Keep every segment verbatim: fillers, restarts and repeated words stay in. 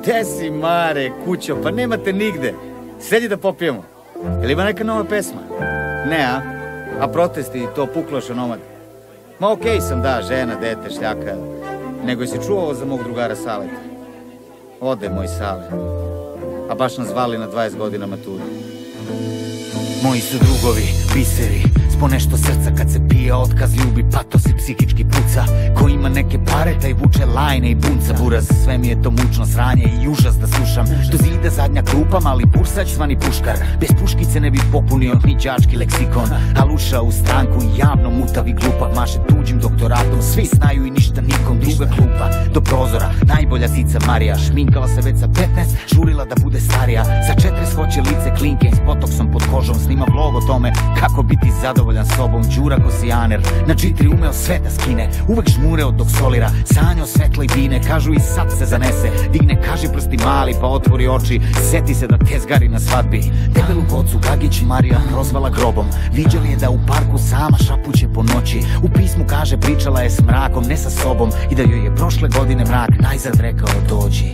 Gde si, Mare, kućo? Pa nemate nigde. Sredi da popijemo. Jel ima neka nova pesma? Ne, a? A protesti i to pukloša nomad? Ma okej sam, da, žena, dete, šljaka. Nego je si čuo ovo za mog drugara Saleta? Ode moj Sale. A baš nas zvali na dvadeset godina mature. Moji su drugovi, biseri, spo nešto srca kad se pije otkaz, ljubi, patos i psihički puca. Ko ima neke pare taj vuče lajne i bunca. Buraz, sve mi je to mučno sranje i užas da slušam. Do zida zadnja klupa, mali bursać, zvani puškar. Bez puškice ne bi popunio ni đački leksikon. Al ušao u stranku i javno mutavi glupak. Maše tuđim doktoratom, svi znaju i ništa nikom. Druga klupa, do prozora, najbolja zica Marija. Šminkala se već sa petnaest, žurila da bude starija. Za četrdeset hoće lice klinke s botoksom pod kožom. Snima vlog o tome kako biti zadovoljan sobom. Đura ko sijaner, na čitri umeo sve da skine. Uvek žmureo dok solira, sanjao svetla i bine. Kažu i sad se zanese, digne kaži prsti mali pa otvori oči. Seti se da tezgari na svadbi. Debelu kocu Gagić Marija prozvala grobom. Viđali je da u parku sama šapuće po noći. U pismu kaže pričala je s mrakom, ne sa sobom. I da joj je prošle godine mrak najzad rekao dođi.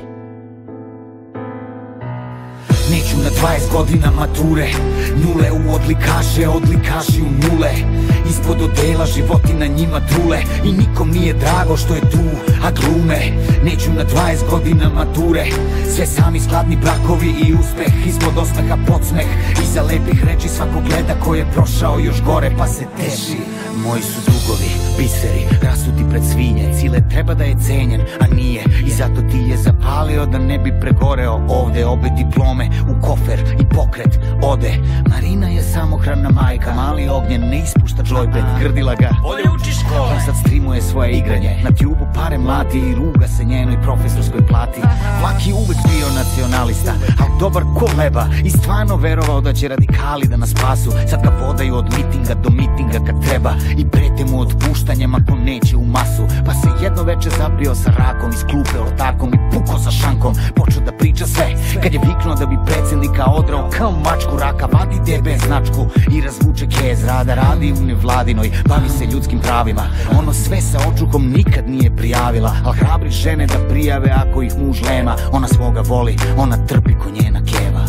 Neću na dvadeset godina mature, nule u odlikaše, odlikaši u nule. Ispod odela životi na njima trule i nikom nije drago što je tu, a glume. Neću na dvadeset godina mature, sve sami skladni brakovi i uspeh. Ispod osmeha podsmeh, iza lepih reči svako gleda ko je prošao još gore pa se teši. Moji su drugovi, biseri, rasuti pred svinje. Cile treba da je cenjen, a nije. I zato ti je zapalio da ne bi pregoreo ovde. Obe diplome u kofer i pokret ode. Marina je samohrana majka, mali ognjen ne ispušta džojbet. Grdila ga, bolje uči škole. On sad streamuje svoje igranje, na tubu pare mlati i ruga se njenoj profesorskoj plati. Vlak je uvek bio nacionalista, al dobar ko leba. I stvarno verovao da će radikali da nas spasu. Sad ga vodaju od mitinga do mitinga kad treba. I prete mu otpuštanjem ako neće u masu. Pa se jedno veče zabrio sa rakom, iz klupe ortakom i puko sa šankom. Počeo da priča sve, kad je viknuo da bi predsjednika odrao kao mačku raka. Vadi debe značku i razvuče kez. Rada radi u nevladinoj, bavi se ljudskim pravima. Ono sve sa očukom nikad nije prijavila. Al hrabri žene da prijave ako ih muž lema. Ona svoga voli, ona trpi ko njena keva.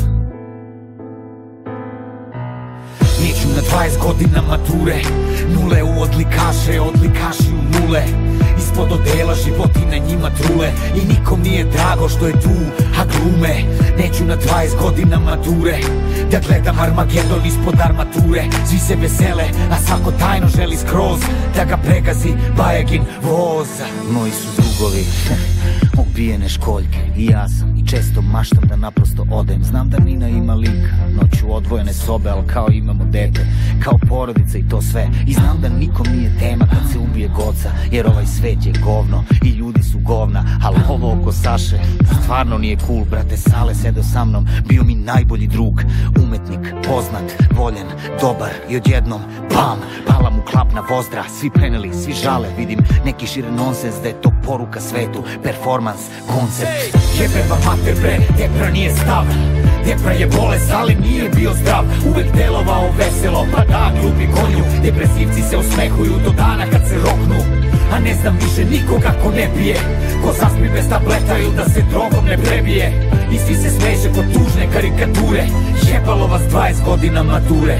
Neću na dvadeset godina mature, nule u odlikaše, odlikaši u nule. Ispod odela životi na njima trule i nikom nije drago što je tu, a glume. Neću na dvadeset godina mature, da gledam Armagedon ispod armature. Svi se vesele, a svako tajno želi skroz da ga pregazi Bajagin voz. Moji su drugovi, ubijene školjke i ja sam i često maštam da naprosto odem. Znam da Nina ima lika, noću odvojene sobe, al kao imamo dete, kao porodica i to sve. I znam da nikom nije tema kad se ubije Goca, jer ovaj svet je govno i ljudi su govna. Al ovo oko Saše stvarno nije cool. Brate Sale sedeo sa mnom, bio mi najbolji drug. Umetnik, poznat, voljen, dobar i odjednom bam, pala mu klap na vozdra. Svi preneli, svi žale, vidim neki šire nonsens da je to poruka svetu, performans, koncept. Jebeba mater bre, depra nije stav. Depra je bolest, ali nije bio zdrav. Uvek delovao veselo, pa da glupi konju. Depresivci se osmehuju do dana kad se roknu. A ne znam više nikoga ko ne pije, ko zaspi bez tableta ili da se drogom ne prebije. I svi se smeše kod tužne karikature. Jebalo vas dvadeset godina mature.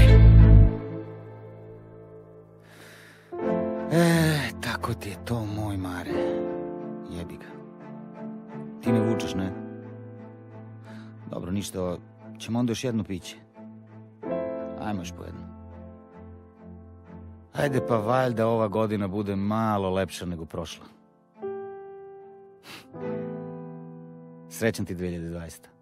E, tako ti je to, moj Mare. Jebi ga. Ti me vučeš, ne? Dobro, ništa, ćemo onda još jedno piće. Ajmo još po jedno. Ajde pa valjda ova godina bude malo lepša nego prošla. Srećan ti dve hiljade dvadeseta.